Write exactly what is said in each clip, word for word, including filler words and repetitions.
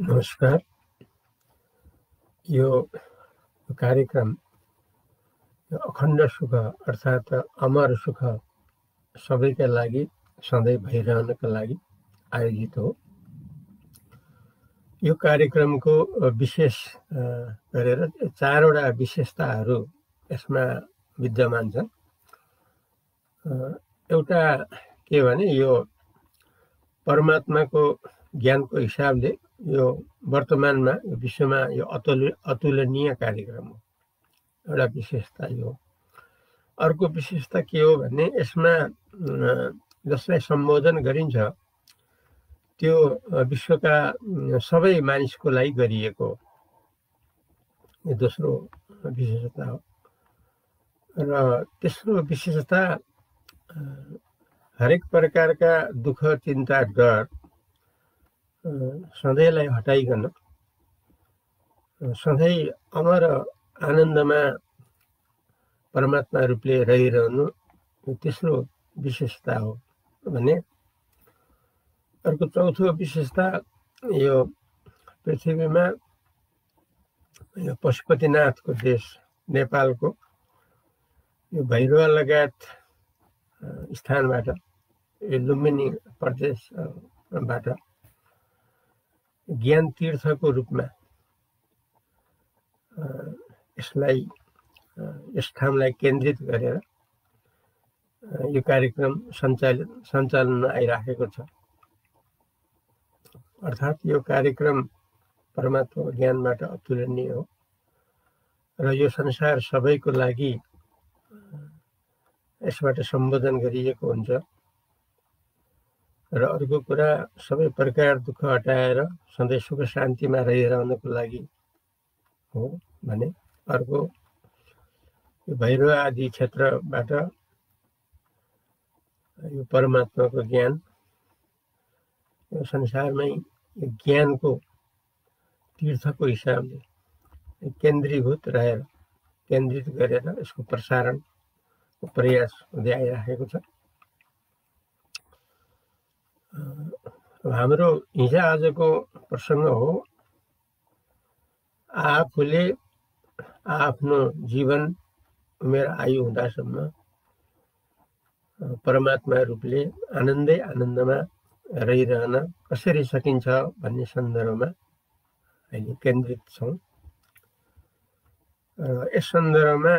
नमस्कार। यो कार्यक्रम अखण्ड सुख अर्थात् अमर सुख सबैका लागि सधैँ भइरहनका लागि आयोजित हो। यो कार्यक्रमको विशेष गरेर चारवटा विशेषताहरू यसमा विद्यमान छन्। एउटा के भने यो परमात्माको ज्ञानको हिसाबले यो वर्तमानमा विश्वमा यो अतुल अतुलनीय कार्यक्रम हो, एउटा विशेषता यो। अर्को विशेषता के हो भने यसमा जसलाई सम्बोधन गरिन्छ त्यो विश्वका सबै मानिसको लागि गरिएको हो, यो दोस्रो विशेषता हो। र तेस्रो विशेषता हरेक प्रकारका दुःख चिन्ता डर सधैँलाई हटाइकन सधैँ अमर आनन्दमा परमात्मा रूपले रहिरहनु तेस्रो विशेषता हो भने अर्को चौथो विशेषता यो पृथ्वीमा यो पशुपतिनाथको देश नेपालको यो भैरवा लगायत स्थानबाट यो लुम्बिनी प्रदेशबाट ज्ञान तीर्थको रूपमा यसलाई यस ठाउँलाई केन्द्रित गरेर यो कार्यक्रम सञ्चालन सञ्चालनमा आइराखेको छ। अर्थात् यो कार्यक्रम परमात्मा ज्ञानबाट अतुलनीय हो र यो संसार सबैको लागि यसबाट सम्बोधन गरिएको हुन्छ। र अर्को कुरा सबै प्रकार दुःख हटाएर सधैँ सुख शान्तिमा रहिरहनको लागि हो भने अर्को यो भैरव आदि क्षेत्रबाट यो परमात्माको ज्ञान यो संसारमै यो ज्ञानको तीर्थको हिसाबले केन्द्रीभूत रहेर केन्द्रित गरेर यसको प्रसारणको प्रयास हुँदै आइराखेको छ। हाम्रो हिजो आजको प्रसङ्ग हो आफूले आफ्नो जीवन उमेर आयु हुँदासम्म परमात्मा रूपले आनन्दै आनन्दमा रहिरहन कसरी सकिन्छ भन्ने सन्दर्भमा अहिले केन्द्रित छौँ। यस सन्दर्भमा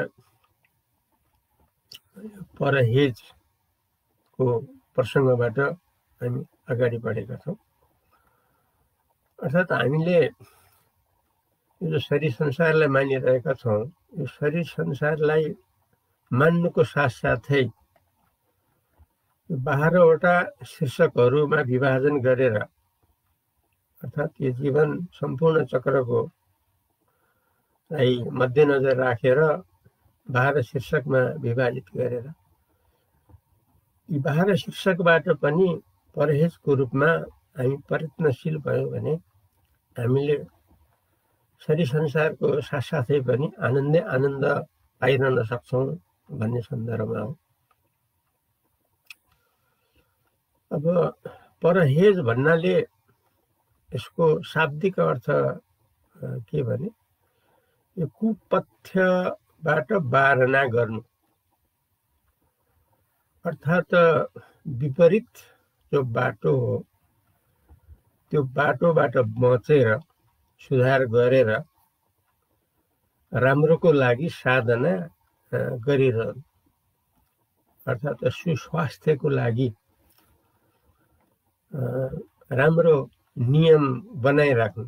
परहेजको प्रसङ्गबाट हामी अगाडि बढेका छौँ। अर्थात् हामीले यो शरीर संसारलाई मानिरहेका छौँ, यो शरीर संसारलाई मान्नुको साथसाथै बाह्रवटा शीर्षकहरूमा विभाजन गरेर अर्थात् यो जीवन सम्पूर्ण चक्रको लाई मध्यनजर राखेर बाह्र शीर्षकमा विभाजित गरेर यी बाह्र शीर्षकबाट पनि परहेजको रूपमा हामी प्रयत्नशील भयौँ भने हामीले शरीर संसारको साथसाथै पनि आनन्दै आनन्द पाइरहन सक्छौँ भन्ने सन्दर्भमा हो। अब परहेज भन्नाले यसको शाब्दिक अर्थ के भने यो कुपथ्यबाट बारना गर्नु अर्थात् विपरीत जो बाटो हो त्यो बाटोबाट बचेर सुधार गरेर राम्रोको लागि साधना गरिरहनु अर्थात् सुस्वास्थ्यको लागि राम्रो नियम बनाइराख्नु।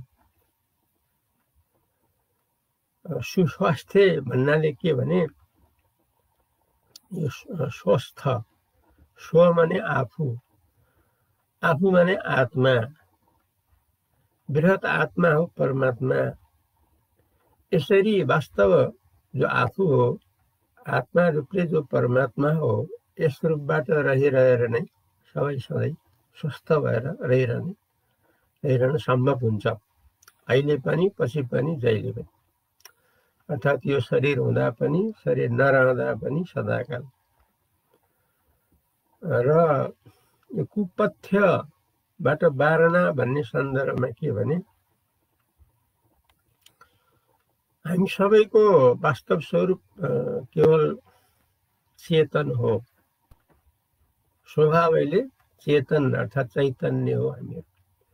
सुस्वास्थ्य भन्नाले के भने यो स्वस्थ, स्व माने आफू, आफू माने आत्मा, बृहत आत्मा हो परमात्मा। यसरी वास्तव जो आफू हो आत्मा रूपले जो परमात्मा हो यस रूपबाट रहिरहेर नै सबै सधैँ स्वस्थ भएर रहिरहने रहिरहन सम्भव हुन्छ, अहिले पनि पछि पनि जहिले पनि। अर्थात् यो शरीर हुँदा पनि शरीर नरहँदा पनि सदाकाल। र यो कुपथ्यबाट बारना भन्ने सन्दर्भमा के भने हामी सबैको वास्तव स्वरूप केवल चेतन हो, स्वभावैले चेतन अर्थात् चैतन्य हो हामीहरू।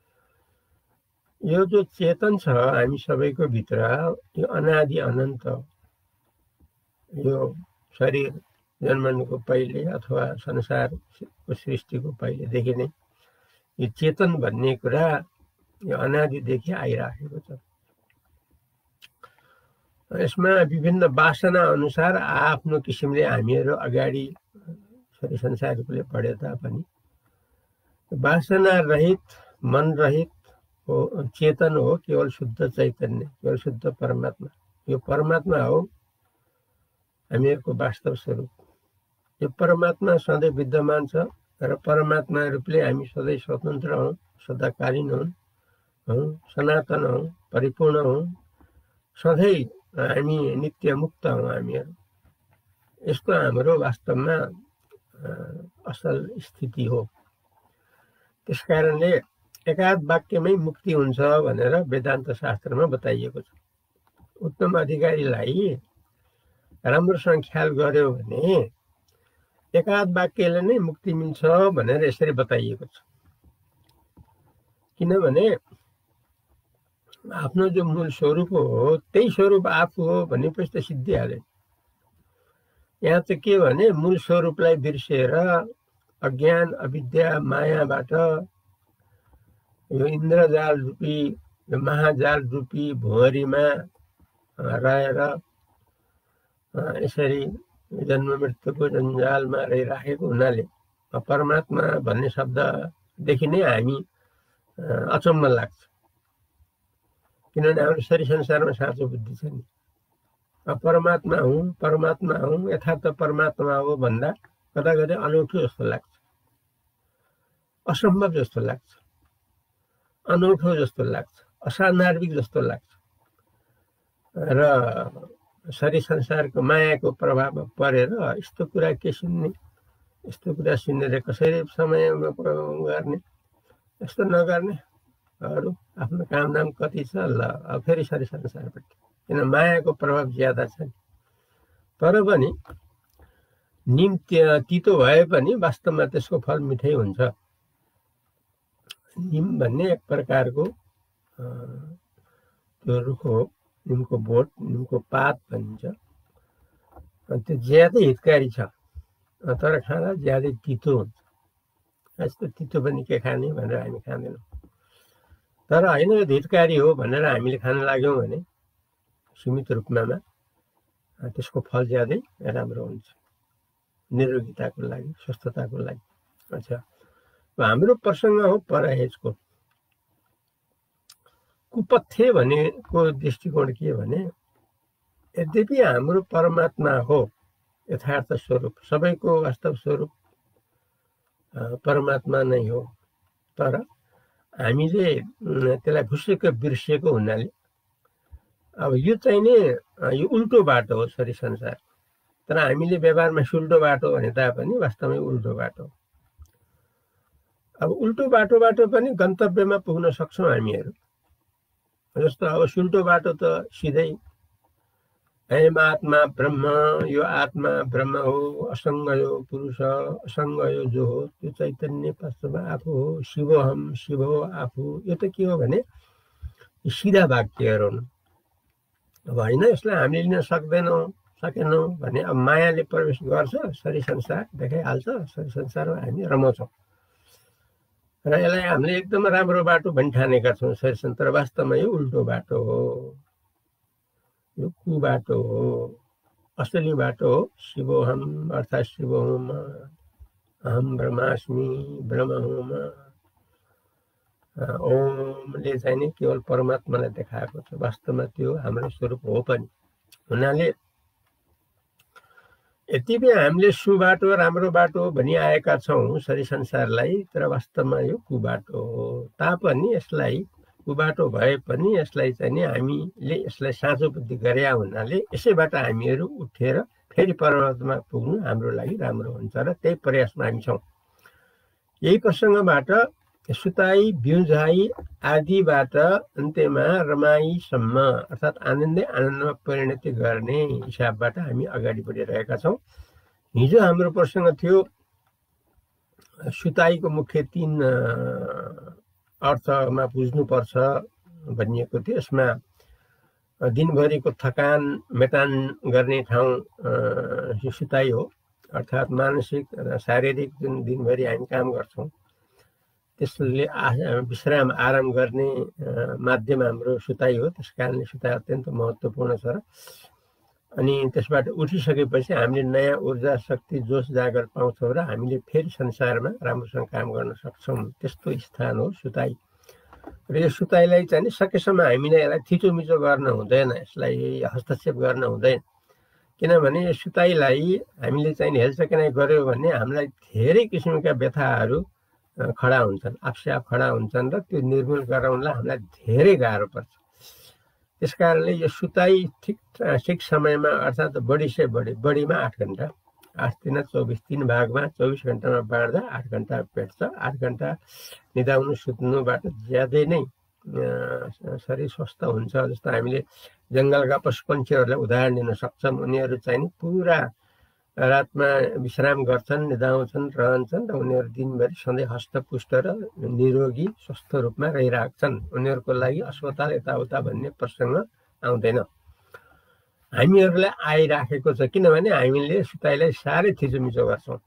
यो जो चेतन छ हामी सबैको भित्र, यो अनादि अनन्त, यो शरीर जन्मनुको पहिले अथवा संसारको सृष्टिको पहिलेदेखि नै यो चेतन भन्ने कुरा यो अनादिदेखि आइराखेको छ। यसमा विभिन्न वासना अनुसार आफ्नो किसिमले हामीहरू अगाडि शरीर संसार रूपले पढे तापनि वासना रहित, मन रहित हो, चेतन हो, केवल शुद्ध चैतन्य, केवल शुद्ध परमात्मा। यो परमात्मा हो हामीहरूको वास्तव स्वरूप। यो परमात्मा सधैँ विद्यमान छ र परमात्मा रूपले हामी सधैँ स्वतन्त्र हौँ, सदाकालीन हौँ, हौँ सनातन हौँ, परिपूर्ण हौँ, सधैँ हामी नित्य मुक्त हौँ हामीहरू। यस्तो हाम्रो वास्तवमा असल स्थिति हो। त्यसकारणले एकाध वाक्यमै मुक्ति हुन्छ भनेर वेदान्त शास्त्रमा बताइएको छ। उत्तम अधिकारीलाई राम्रोसँग ख्याल गर्यो भने एकाध वाक्यले नै मुक्ति मिल्छ भनेर यसरी बताइएको छ। किनभने आफ्नो जो मूल स्वरूप हो त्यही स्वरूप आफू हो भनेपछि त सिद्धिहाल्यो। यहाँ त के भने मूल स्वरूपलाई बिर्सेर अज्ञान अविद्या मायाबाट यो इन्द्रजाल रूपी, यो महाजाल रूपी भुँवरीमा रहेर यसरी जन्म मृत्युको जन्जालमा रहिराखेको हुनाले परमात्मा भन्ने शब्ददेखि नै हामी अचम्म लाग्छ। किनभने हाम्रो शरीर संसारमा साँचो बुद्धि छ नि। परमात्मा हुँ परमात्मा हुँ यथार्थ परमात्मा हो भन्दा कता कतै अनौठो जस्तो लाग्छ, असम्भव जस्तो लाग्छ, अनौठो जस्तो लाग्छ, असान्दर्भिक जस्तो लाग्छ। र शरीर संसारको मायाको प्रभावमा परेर यस्तो कुरा के सुन्ने, यस्तो कुरा सुनेर कसरी समय गर्ने, यस्तो नगर्ने, अरू आफ्नो कामदाम कति छ, ल अब फेरि शरीर संसारपट्टि। किन मायाको प्रभाव ज्यादा छ नि। तर पनि निम तितो भए पनि वास्तवमा त्यसको फल मिठै हुन्छ। निम भन्ने एक प्रकारको त्यो रुख हो, निमको बोट, निमको पात भनिन्छ। त्यो ज्यादै हितकारी छ, तर खाँदा ज्यादै तितो हुन्छ। यस्तो तितो पनि के खाने भनेर हामी खाँदैनौँ। तर होइन यो हितकारी हो भनेर हामीले खान लाग्यौँ भने सीमित रूपमा त्यसको फल ज्यादै राम्रो हुन्छ निरोगिताको लागि, स्वस्थताको लागि। अच्छा, हाम्रो प्रसङ्ग हो परहेजको। कुपथ्य भनेको दृष्टिकोण के भने यद्यपि हाम्रो परमात्मा हो यथार्थ स्वरूप, सबैको वास्तव स्वरूप परमात्मा नै हो, तर हामीले त्यसलाई भुसेको बिर्सेको हुनाले अब यो चाहिँ नि यो उल्टो बाटो हो शरीर संसार। तर हामीले व्यवहारमा सुल्टो बाटो भने तापनि वास्तवमै उल्टो बाटो। अब उल्टो बाटोबाट पनि गन्तव्यमा पुग्न सक्छौँ हामीहरू। जस्तो अब सुल्टो बाटो त सिधै ऐम आत्मा ब्रह्म, यो आत्मा ब्रह्म हो, असङ्ग यो पुरुष, असङ्ग यो जो हो त्यो चैतन्य वास्तवमा आफू हो, शिव हम शिव हो आफू। यो त के हो भने सिधा वाक्यहरू हुन्। अब होइन यसलाई हामीले लिन सक्दैनौँ सकेनौँ भने अब मायाले प्रवेश गर्छ, शरीर संसार देखाइहाल्छ, शरीर संसारमा हामी रमाउँछौँ र यसलाई हामीले एकदम राम्रो बाटो भनी ठानेका छौँ शरीर संसार। वास्तवमा यो उल्टो बाटो हो, यो कुबाटो हो। असली बाटो हो शिवोहम अर्थात् शिवोहम, अहम ब्रह्मास्मि, ब्रह्म हुम। ओमले चाहिँ नि केवल परमात्मालाई देखाएको छ, वास्तवमा त्यो हाम्रो स्वरूप हो पनि। हुनाले यति बेला हामीले सुबाटो राम्रो बाटो भनी आएका छौँ शरीर संसारलाई, तर वास्तवमा यो कुबाटो हो। तापनि यसलाई कुबाटो भए पनि यसलाई चाहिँ नि हामीले यसलाई साँचो बुद्धि गरे हुनाले यसैबाट हामीहरू उठेर फेरि परमात्मा पुग्नु हाम्रो लागि राम्रो हुन्छ र त्यही प्रयासमा हामी छौँ। यही प्रसङ्गबाट सुताई बिउझाई आदिबाट अन्त्यमा रमाईसम्म अर्थात् आनन्दै आनन्दमा परिणति गर्ने हिसाबबाट हामी अगाडि बढिरहेका छौँ। हिजो हाम्रो प्रसङ्ग थियो सुताईको मुख्य तीन अर्थमा बुझ्नुपर्छ भनिएको थियो। यसमा दिनभरिको थकान मेटान गर्ने ठाउँ सुताई हो, अर्थात् मानसिक र शारीरिक जुन दिनभरि हामी काम गर्छौँ त्यसले विश्राम आराम गर्ने माध्यम हाम्रो सुताई हो। त्यस कारणले सुताई अत्यन्त महत्त्वपूर्ण छ। अनि त्यसबाट उठिसकेपछि हामीले नयाँ ऊर्जा शक्ति जोस जागर पाउँछौँ र हामीले फेरि संसारमा राम्रोसँग काम गर्न सक्छौँ। त्यस्तो स्थान हो सुताई। र यो सुताईलाई चाहिँ नि सकेसम्म हामीले यसलाई थिचोमिचो गर्न हुँदैन, यसलाई हस्तक्षेप गर्न हुँदैन। किनभने यो सुताईलाई हामीले चाहिँ हेलचेक्राइ गऱ्यो भने हामीलाई धेरै किसिमका व्यथाहरू खडा हुन्छन्, आफसे आफ खडा हुन्छन् र त्यो निर्मूल गराउनलाई हामीलाई धेरै गाह्रो पर्छ। त्यस कारणले यो सुताई ठिक ठिक समयमा अर्थात् बढी से बढी बढीमा आठ घन्टा आठ दिन चौबिस तीन भागमा चौबिस घन्टामा बाँड्दा आठ घन्टा भेट्छ। आठ घन्टा निदाउनु सुत्नुबाट ज्यादै नै शरीर स्वस्थ हुन्छ। जस्तो हामीले जङ्गलका पशु पक्षीहरूलाई उदाहरण दिन सक्छौँ। उनीहरू चाहिँ नि पुरा रातमा विश्राम गर्छन्, निदाउँछन्, रहन्छन् र उनीहरू दिनभरि सधैँ हष्टपुष्ट र निरोगी स्वस्थ रूपमा रहिरहेका छन्। उनीहरूको लागि अस्पताल यताउता भन्ने प्रसङ्ग आउँदैन। हामीहरूलाई आइराखेको छ किनभने हामीले सुताईलाई साह्रै थिचोमिचो गर्छौँ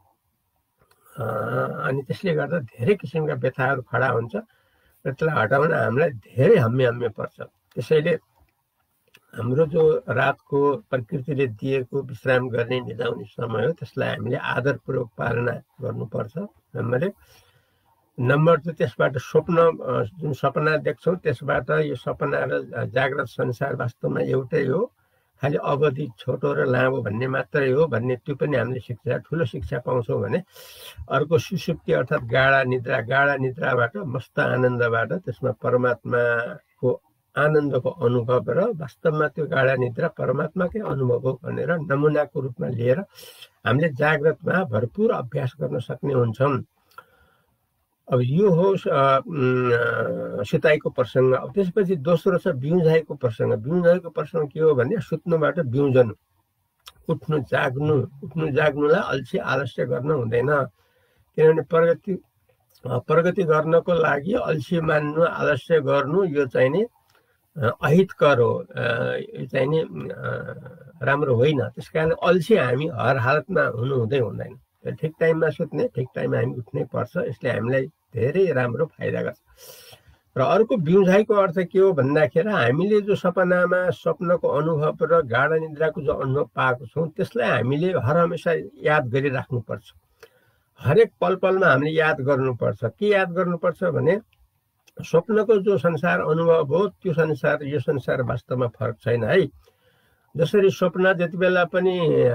अनि त्यसले गर्दा धेरै किसिमका व्यथाहरू खडा हुन्छ र त्यसलाई हटाउन हामीलाई धेरै हम्मे हम्मे पर्छ। त्यसैले हाम्रो जो रातको प्रकृतिले दिएको विश्राम गर्ने निदाउने समय हो त्यसलाई हामीले आदरपूर्वक पालना गर्नुपर्छ नम्बर एक। नम्बर दुई, त्यसबाट स्वप्न जुन सपना देख्छौँ त्यसबाट यो सपना र जाग्रत संसार वास्तवमा एउटै हो, खालि अवधि छोटो र लामो भन्ने मात्रै हो भन्ने त्यो पनि हामीले शिक्षा ठुलो शिक्षा पाउँछौँ भने अर्को सुसुप्ति अर्थात् गाढा निद्रा गाढा निद्राबाट मस्त आनन्दबाट त्यसमा परमात्माको आनन्दको अनुभव र वास्तवमा त्यो गाढा निद्रा परमात्माकै अनुभव हो भनेर नमुनाको रूपमा लिएर हामीले जाग्रतमा भरपुर अभ्यास गर्न सक्ने हुन्छौँ। अब यो हो सुताईको प्रसङ्ग। अब त्यसपछि दोस्रो छ बिउझाइको प्रसङ्ग। बिउझाइको प्रसङ्ग के हो भने सुत्नुबाट बिउजनु, उठ्नु जाग्नु। उठ्नु जाग्नुलाई अल्छी आलस्य गर्न हुँदैन किनभने प्रगति प्रगति गर्नको लागि अल्छी मान्नु आलस्य गर्नु यो चाहिँ नि अहितकर हो, यो चाहिँ नि राम्रो होइन। त्यस कारण अल्छी हामी हर हालतमा हुनु हुँदै हुँदैन। ठिक टाइममा सुत्ने ठिक टाइममा हामी उठ्नै पर्छ। यसले हामीलाई धेरै राम्रो फाइदा गर्छ। र अर्को बिउझाइको अर्थ के हो भन्दाखेरि हामीले जो सपनामा स्वप्नको अनुभव र गाढा निद्राको जो अनुभव पाएको छौँ त्यसलाई हामीले हर हमेसा याद गरिराख्नुपर्छ। हरेक पल पलमा हामीले याद गर्नुपर्छ। के याद गर्नुपर्छ भने स्वप्नको जो संसार अनुभव हो त्यो संसार यो संसार वास्तवमा फरक छैन है। जसरी स्वप्न जति बेला पनि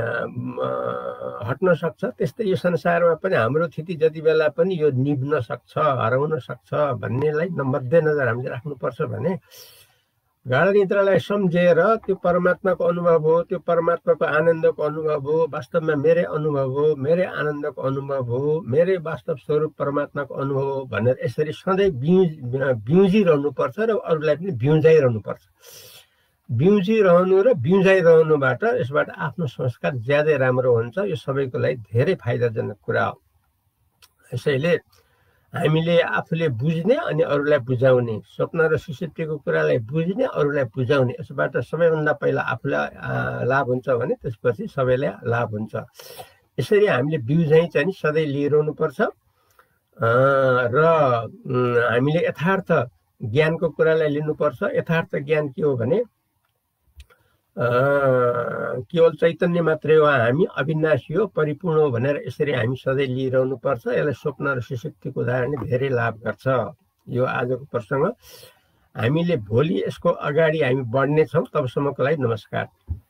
हट्न सक्छ त्यस्तै यो संसारमा पनि हाम्रो स्थिति जति बेला पनि यो निभ्न सक्छ, हराउन सक्छ भन्नेलाई मध्यनजर हामीले राख्नुपर्छ भने गाढा निद्रालाई सम्झेर त्यो परमात्माको अनुभव हो, त्यो परमात्माको आनन्दको अनुभव हो, वास्तवमा मेरै अनुभव हो, मेरै आनन्दको अनुभव हो, मेरै वास्तव स्वरूप परमात्माको अनुभव हो भनेर यसरी सधैँ बिउ बिउजिरहनुपर्छ र अरूलाई पनि बिउजाइरहनुपर्छ। बिउजिरहनु र बिउजाइरहनुबाट यसबाट आफ्नो संस्कार ज्यादै राम्रो हुन्छ। यो सबैको लागि धेरै फाइदाजनक कुरा हो। यसैले हामीले आफूले बुझ्ने अनि अरूलाई बुझाउने, स्वप्न र सुसुप्तिको कुरालाई बुझ्ने अरूलाई बुझाउने, यसबाट सबैभन्दा पहिला आफूलाई लाभ हुन्छ भने त्यसपछि सबैलाई लाभ हुन्छ। यसरी हामीले बिउझाइ चाहिँ सधैँ लिइरहनुपर्छ र हामीले यथार्थ ज्ञानको कुरालाई लिनुपर्छ। यथार्थ ज्ञान के हो भने केवल चैतन्य मात्रै हो, हामी अविनाशी हो, परिपूर्ण हो भनेर यसरी हामी सधैँ लिइरहनु पर्छ। यसलाई स्वप्न र सुसुप्तिको उदाहरणले धेरै लाभ गर्छ। यो आजको प्रसङ्ग। हामीले भोलि यसको अगाडि हामी बढ्नेछौँ। तबसम्मको लागि नमस्कार।